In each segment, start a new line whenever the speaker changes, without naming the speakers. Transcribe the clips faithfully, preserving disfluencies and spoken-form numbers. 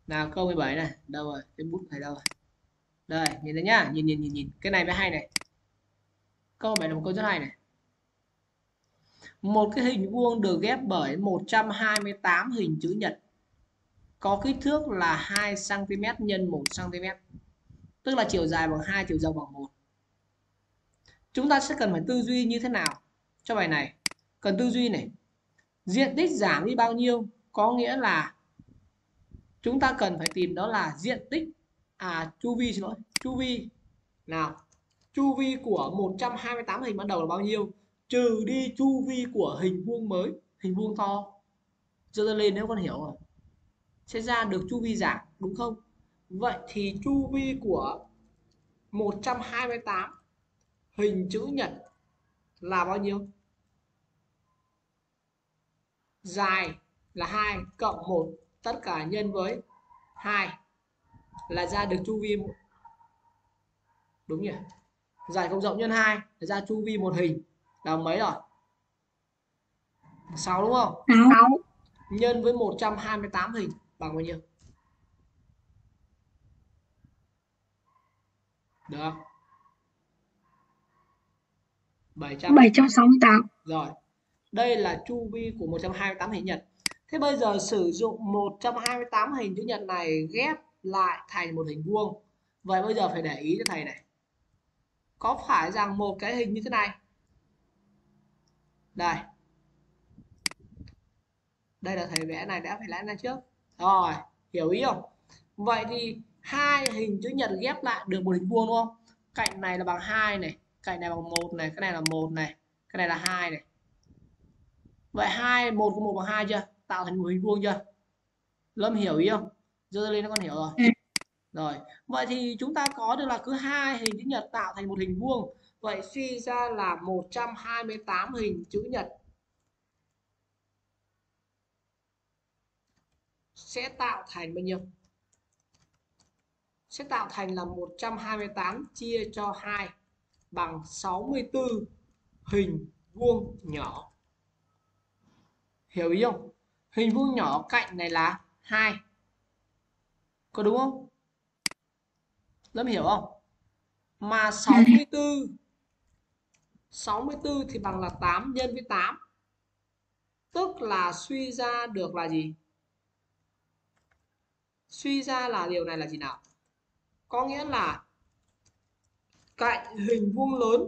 Nào câu mười bảy này, đâu rồi? Cái bút này đâu rồi? Đây, nhìn thấy nhá, nhìn nhìn nhìn nhìn, cái này mới hay này. Câu mười bảy là một câu rất hay này. Một cái hình vuông được ghép bởi một trăm hai mươi tám hình chữ nhật có kích thước là hai xăng ti mét nhân một xăng ti mét, tức là chiều dài bằng hai, chiều rộng bằng một. Chúng ta sẽ cần phải tư duy như thế nào cho bài này? Cần tư duy này. Diện tích giảm đi bao nhiêu? Có nghĩa là chúng ta cần phải tìm đó là diện tích à chu vi xin lỗi, chu vi. Nào, chu vi của một trăm hai mươi tám hình ban đầu là bao nhiêu? Trừ đi chu vi của hình vuông mới, hình vuông to. Dơ lên nếu con hiểu rồi. Sẽ ra được chu vi giảm, đúng không? Vậy thì chu vi của một trăm hai mươi tám hình chữ nhật là bao nhiêu? Dài là hai cộng một tất cả nhân với hai là ra được chu vi. Đúng nhỉ? Dài cộng rộng nhân hai là ra chu vi một hình là mấy rồi? sáu đúng không?
sáu.
Nhân với một trăm hai mươi tám hình bằng bao nhiêu? Được. bảy trăm.
bảy trăm sáu mươi tám.
Rồi. Đây là chu vi của một trăm hai mươi tám hình nhật. Thế bây giờ sử dụng một trăm hai mươi tám hình chữ nhật này ghép lại thành một hình vuông. Vậy bây giờ phải để ý cho thầy này. Có phải rằng một cái hình như thế này. Đây. Đây là thầy vẽ này đã phải lấy ra trước. Rồi, hiểu ý không? Vậy thì hai hình chữ nhật ghép lại được một hình vuông đúng không? Cạnh này là bằng hai này, cạnh này bằng một này, cái này là một này, cái này là hai này. Vậy hai, một của một bằng hai chưa? Tạo thành một hình vuông chưa? Lâm hiểu ý không? Dơ lên nó con hiểu rồi.
Ừ.
Rồi, vậy thì chúng ta có được là cứ hai hình chữ nhật tạo thành một hình vuông. Vậy suy ra là một trăm hai mươi tám hình chữ nhật sẽ tạo thành bao nhiêu? Sẽ tạo thành là một trăm hai mươi tám chia cho hai bằng sáu mươi tư hình vuông nhỏ. Hiểu ý không? Hình vuông nhỏ cạnh này là hai. Có đúng không? Lâm hiểu không? Mà
Ừ.
sáu mươi tư sáu mươi tư thì bằng là tám nhân với tám. Tức là suy ra được là gì? Suy ra là điều này là gì nào? Có nghĩa là cạnh hình vuông lớn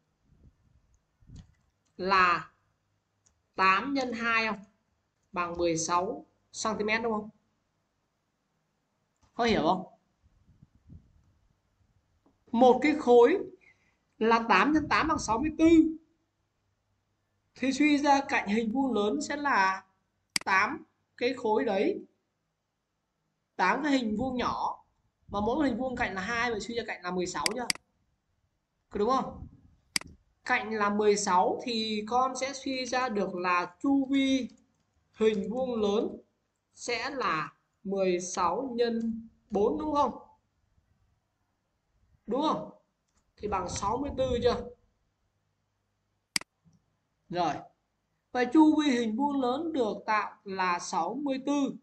là tám nhân hai không? Bằng mười sáu xăng ti mét đúng không? Có hiểu không? Một cái khối là tám nhân tám bằng sáu mươi tư. Thì suy ra cạnh hình vuông lớn sẽ là tám cái khối đấy, tám cái hình vuông nhỏ, mà mỗi hình vuông cạnh là hai, vậy suy ra cạnh là mười sáu chưa? Có đúng không? Cạnh là mười sáu thì con sẽ suy ra được là chu vi hình vuông lớn sẽ là mười sáu nhân bốn đúng không? Đúng không? Thì bằng sáu mươi tư chưa? Rồi. Vậy chu vi hình vuông lớn được tạo là sáu mươi tư.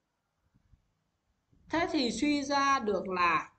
Thế thì suy ra được là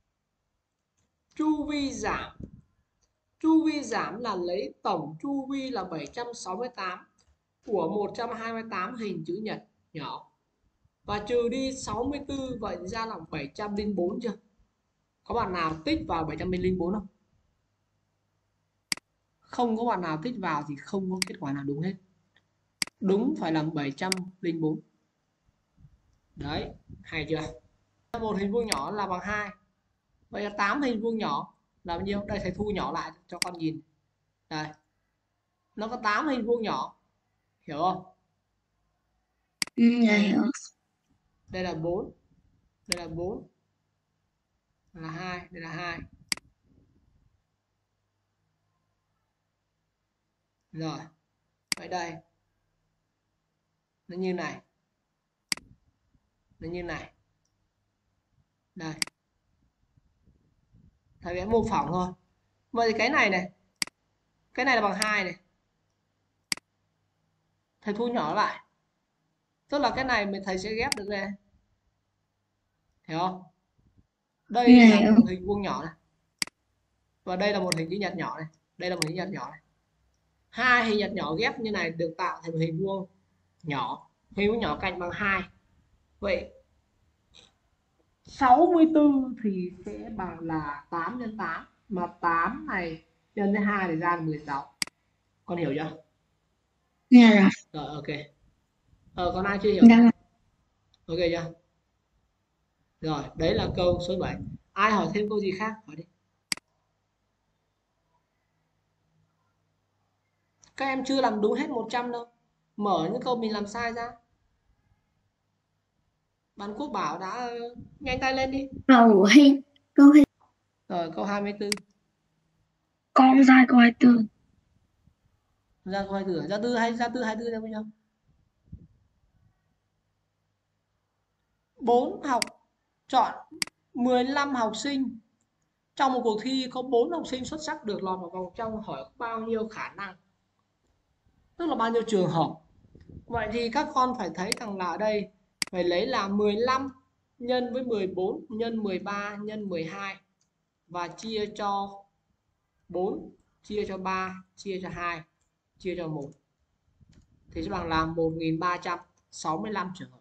chu vi giảm. Chu vi giảm là lấy tổng chu vi là bảy trăm sáu mươi tám của một trăm hai mươi tám hình chữ nhật nhỏ. Và trừ đi sáu mươi tư, vậy ra là bảy trăm lẻ bốn chưa? Có bạn nào tích vào bảy trăm lẻ bốn không? Không có bạn nào tích vào thì không có kết quả nào đúng hết. Đúng phải là bảy trăm lẻ bốn. Đấy, hay chưa? Một hình vuông nhỏ là bằng hai. Vậy là tám hình vuông nhỏ là bao nhiêu? Đây thầy thu nhỏ lại cho con nhìn. Đây. Nó có tám hình vuông nhỏ. Hiểu không?
Ừ, dạ hiểu.
Đây là bốn. Đây là bốn. Là hai, đây là hai. Rồi. Vậy đây. Nó như này. Nó như này. Đây. Thầy vẽ mô phỏng thôi. Vậy thì cái này này. Cái này là bằng hai này. Thầy thu nhỏ lại. Tức là cái này mình thầy sẽ ghép được đây. hiểu không? Đây là
Hiểu.
một hình vuông nhỏ này, và đây là một hình chữ nhật nhỏ này, đây là một hình chữ nhật nhỏ này. Hai hình nhật nhỏ ghép như này được tạo thành một hình vuông nhỏ, hình vuông nhỏ cạnh bằng hai. Vậy sáu mươi tư thì sẽ bằng là tám nhân tám, mà tám này nhân với hai thì ra là mười sáu. Con hiểu chưa?
Nghe rồi.
Rồi, ok. Ờ, còn ai chưa hiểu?
Dạ.
Ok chưa? Rồi, đấy là câu số bảy. Ai hỏi thêm câu gì khác? Hỏi đi. Các em chưa làm đúng hết một trăm đâu. Mở những câu mình làm sai ra. Bạn Quốc Bảo đã nhanh tay lên đi.
Câu hai. Câu hai.
Rồi, câu hai mươi tư.
Con dai câu hai mươi tư.
Ra câu hai mươi tư, ra tư hay ra tư hai mươi tư ra bao nhiêu? bốn học chọn mười lăm học sinh. Trong một cuộc thi có bốn học sinh xuất sắc được lọt vào vòng trong, hỏi bao nhiêu khả năng? Tức là bao nhiêu trường hợp. Vậy thì các con phải thấy rằng là ở đây phải lấy là mười lăm nhân với mười bốn nhân mười ba nhân mười hai và chia cho bốn, chia cho ba, chia cho hai, chia cho một thì sẽ bằng là một nghìn ba trăm sáu mươi lăm trường hợp.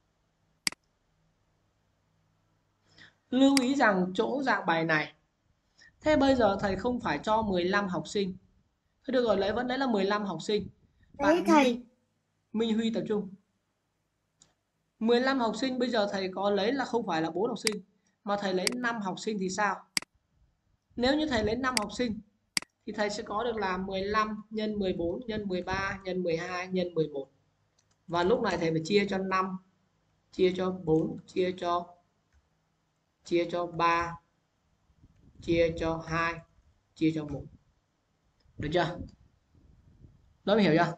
Lưu ý rằng chỗ dạng bài này, thế bây giờ thầy không phải cho mười lăm học sinh. Thế được rồi, lấy vẫn lấy là mười lăm học sinh. Bạn thầy Minh Huy tập trung. mười lăm học sinh bây giờ thầy có lấy là không phải là bốn học sinh, mà thầy lấy năm học sinh thì sao? Nếu như thầy lấy năm học sinh thì thầy sẽ có được là mười lăm nhân mười bốn nhân mười ba nhân mười hai nhân mười một. Và lúc này thầy phải chia cho năm, chia cho bốn, chia cho chia cho ba, chia cho hai, chia cho một. Được chưa? Đó mình hiểu chưa?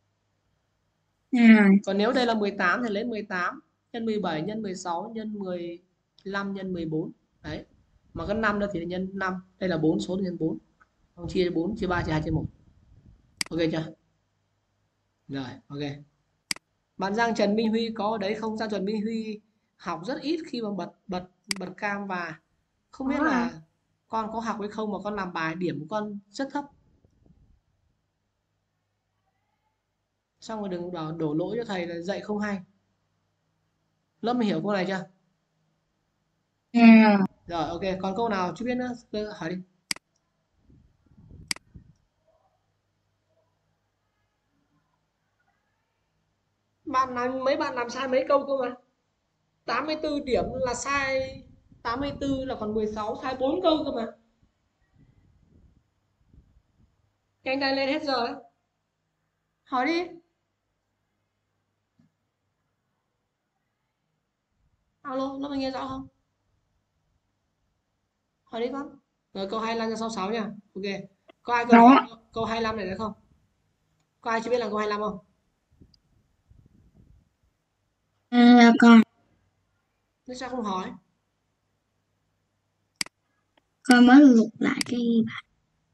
À,
Còn nếu đây là mười tám thì lấy mười tám nhân mười bảy nhân mười sáu nhân mười lăm nhân mười bốn. Đấy. Mà cái năm đó thì là nhân năm. Đây là bốn số thì nhân bốn. Không chia bốn, chia ba, chia hai, chia một. Ok chưa? Rồi, ok. Bạn Giang Trần Minh Huy có ở đấy không? Giang Trần Minh Huy học rất ít khi mà bật bật bật cam, và không biết là con có học hay không mà con làm bài điểm của con rất thấp. Xong rồi đừng đổ, đổ lỗi cho thầy là dạy không hay. Lớp mình hiểu câu này chưa?
à,
Rồi, ok. Còn câu nào chưa biết nữa? Hỏi đi. Bạn làm, mấy bạn làm sai mấy câu cơ mà. tám mươi tư điểm là sai, tám mươi tư là còn mười sáu, sai bốn câu cơ mà. Nhanh tay lên hết giờ đấy. Hỏi đi. Alo, lớp mình nghe rõ không? Hỏi đi con. Rồi câu hai mươi lăm ra sáu mươi sáu nha. Ok. Có ai cần
đó.
hỏi câu hai mươi lăm này nữa không? Có ai chưa biết là câu hai mươi lăm không?
À, con
Thế sao không hỏi?
con mới lục lại cái bài.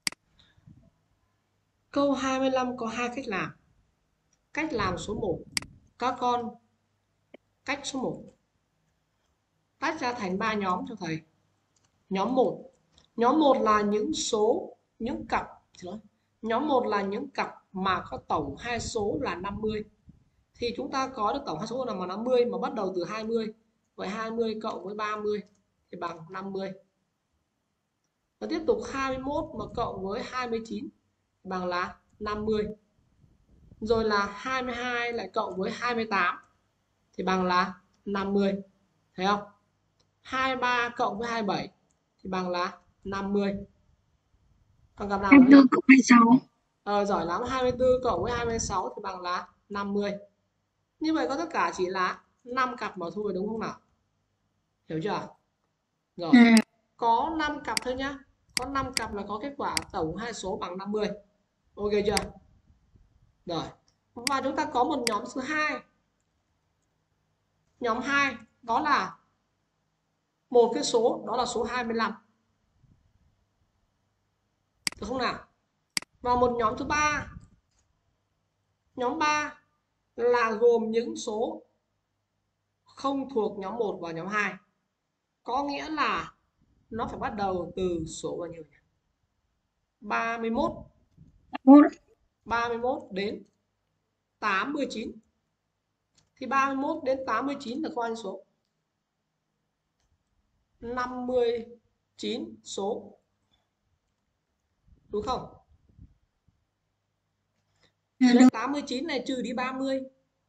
Câu hai mươi lăm có hai cách làm. Cách làm số một. Các con cách số một. Tách ra thành ba nhóm cho thầy. Nhóm một. Nhóm một là những số, những cặp, xin lỗi. Nhóm một là những cặp mà có tổng hai số là năm mươi. Thì chúng ta có được tổng hai số là năm mươi mà bắt đầu từ hai mươi. Vậy hai mươi cộng với ba mươi thì bằng năm mươi. Và tiếp tục hai mươi mốt mà cộng với hai mươi chín bằng là năm mươi. Rồi là hai mươi hai lại cộng với hai mươi tám thì bằng là năm mươi. Thấy không? hai mươi ba cộng với hai mươi bảy thì bằng là năm mươi. Còn cặp nào
hai
nữa
mươi
nhỉ?
tư cộng hai mươi sáu.
Ờ, giỏi lắm. hai mươi tư cộng với hai mươi sáu thì bằng là năm mươi. Như vậy có tất cả chỉ là năm cặp mà thôi, đúng không nào? Hiểu chưa? Rồi.
À,
Có năm cặp thôi nhá. Có năm cặp là có kết quả tổng hai số bằng năm mươi. Ok chưa? Rồi. Và chúng ta có một nhóm thứ hai. Nhóm hai đó là một cái số, đó là số hai mươi lăm. Được không nào? Và một nhóm thứ ba. Nhóm ba là gồm những số không thuộc nhóm một và nhóm hai. có nghĩa là nó phải bắt đầu từ số bao nhiêu nhỉ? ba mươi mốt. ba mươi mốt đến tám mươi chín. Thì ba mươi mốt đến tám mươi chín là bao nhiêu số? năm mươi chín số. Đúng không?
À,
Thì
đúng.
tám mươi chín này trừ đi ba mươi.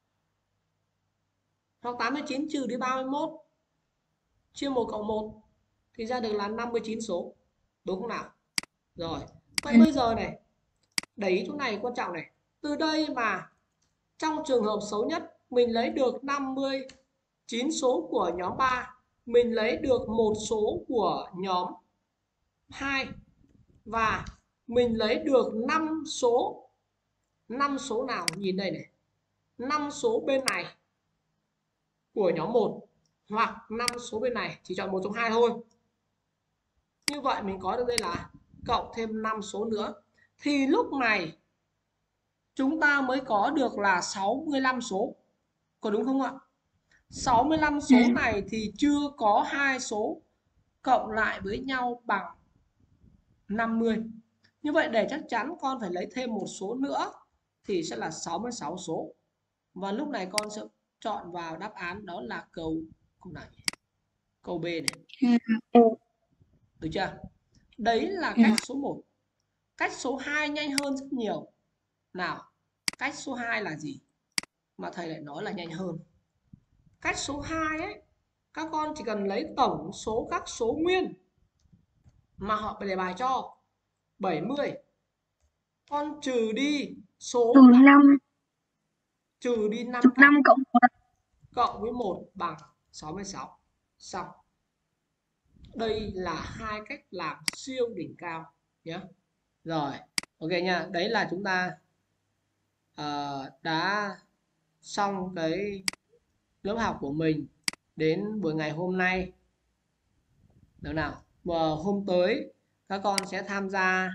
Hoặc tám mươi chín trừ đi ba mươi mốt. Chia một cộng một. Thì ra được là năm mươi chín số. Đúng không nào? Rồi. Vậy
Ừ.
bây giờ này. Để ý chỗ này quan trọng này. Từ đây mà trong trường hợp xấu nhất mình lấy được năm mươi chín số của nhóm ba, mình lấy được một số của nhóm hai và mình lấy được năm số. năm số nào? Nhìn đây này. năm số bên này của nhóm một hoặc năm số bên này, chỉ chọn một trong hai thôi. Như vậy mình có được đây là cộng thêm năm số nữa. Thì lúc này chúng ta mới có được là sáu mươi lăm số. Có đúng không ạ? sáu mươi lăm số
Ừ.
này thì chưa có hai số cộng lại với nhau bằng năm mươi. Như vậy để chắc chắn con phải lấy thêm một số nữa thì sẽ là sáu mươi sáu số. Và lúc này con sẽ chọn vào đáp án đó là câu câu này. Câu B này.
Ừ.
Được chưa? Đấy là
Ừ.
cách số một. Cách số hai nhanh hơn rất nhiều. Nào, cách số hai là gì? Mà thầy lại nói là nhanh hơn. Cách số hai ấy, các con chỉ cần lấy tổng số các số nguyên mà họ đề bài cho bảy mươi. Con trừ đi số
Trừ năm.
trừ đi
Trừ
năm
năm
cọc
cộng một.
cộng với một bằng sáu mươi sáu. Xong. Đây là hai cách làm siêu đỉnh cao nhé. Rồi, ok nha. Đấy là chúng ta uh, đã xong cái lớp học của mình đến buổi ngày hôm nay. Được nào? Và hôm tới các con sẽ tham gia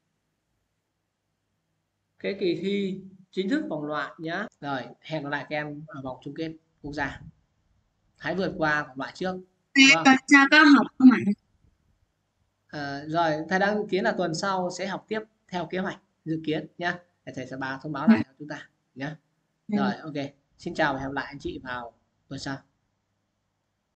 cái kỳ thi chính thức vòng loại nhé. Rồi, hẹn gặp lại các em ở vòng chung kết quốc gia. Hãy vượt qua vòng loại trước. Đúng không?
Sao có học không ạ?
À, rồi, thầy đang dự kiến là tuần sau sẽ học tiếp theo kế hoạch dự kiến nhé. Để thầy sẽ báo thông báo lại cho chúng ta nhé. Rồi, ok. Xin chào và hẹn gặp lại anh chị vào tuần sau.